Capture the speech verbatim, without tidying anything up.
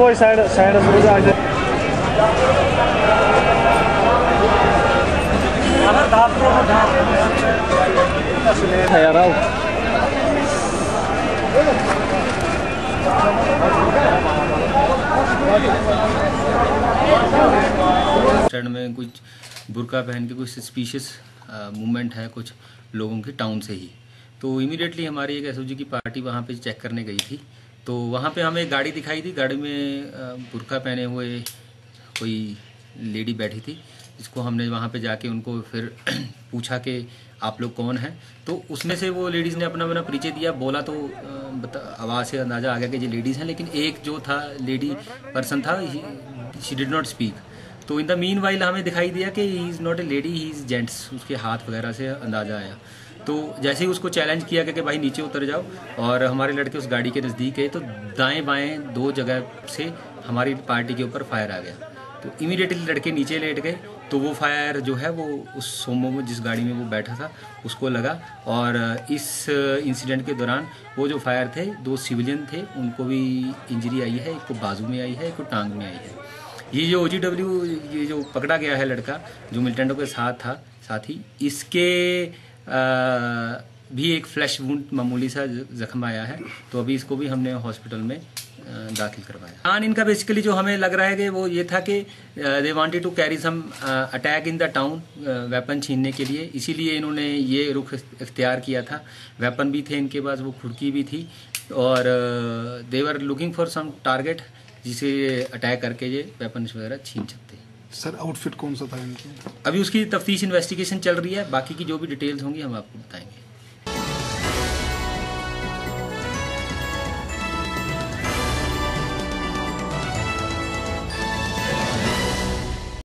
कोई side side stand में कुछ बुर्का पहन के कुछ सस्पिशियस मूवमेंट है कुछ लोगों की टाउन से ही, तो इमीडिएटली हमारी एक एसओजी की पार्टी वहाँ पे चेक करने गई थी। तो वहाँ पे हमें एक गाड़ी दिखाई थी, गाड़ी में बुर्का पहने हुए कोई लेडी बैठी थी, जिसको हमने वहाँ पे जाके उनको फिर पूछा कि आप लोग कौन हैं। तो उसमें से वो लेडीज़ ने अपना अपना परिचय दिया, बोला तो आवाज़ से अंदाज़ा आ गया कि ये लेडीज़ हैं, लेकिन एक जो था लेडी पर्सन था, शी डिड नॉट स्पीक। तो इन द मीन वाइल हमें दिखाई दिया कि he is not a lady, he is gents, उसके हाथ वगैरह से अंदाज़ा आया। तो जैसे ही उसको चैलेंज किया गया कि भाई नीचे उतर जाओ, और हमारे लड़के उस गाड़ी के नज़दीक गए तो दाएं बाएं दो जगह से हमारी पार्टी के ऊपर फायर आ गया। तो इमीडिएटली लड़के नीचे लेट गए, तो वो फायर जो है वो उस सोमो में जिस गाड़ी में वो बैठा था उसको लगा, और इस इंसिडेंट के दौरान वो जो फायर थे दो सिविलियन थे, उनको भी इंजरी आई है, एक को बाजू में आई है, एक को टांग में आई है। ये जो ओजीडब्ल्यू ये जो पकड़ा गया है लड़का जो मिलिटेंटों के साथ था साथी, इसके आ, भी एक फ्लैश वुंड मामूली सा जख्म आया है, तो अभी इसको भी हमने हॉस्पिटल में दाखिल करवाया। प्लान इनका बेसिकली जो हमें लग रहा है कि वो ये था कि they wanted to carry some attack in the town, weapon छीनने के लिए, इसीलिए इन्होंने ये रुख इख्तियार किया था। वेपन भी थे इनके पास, वो खुड़की भी थी, और they were looking for some target जिसे अटैक करके ये वेपन वगैरह छीन सकते हैं। सर आउटफिट कौन सा था इनकी? अभी उसकी तफ्तीश इन्वेस्टिगेशन चल रही है, बाकी की जो भी डिटेल्स होंगी हम आपको बताएंगे।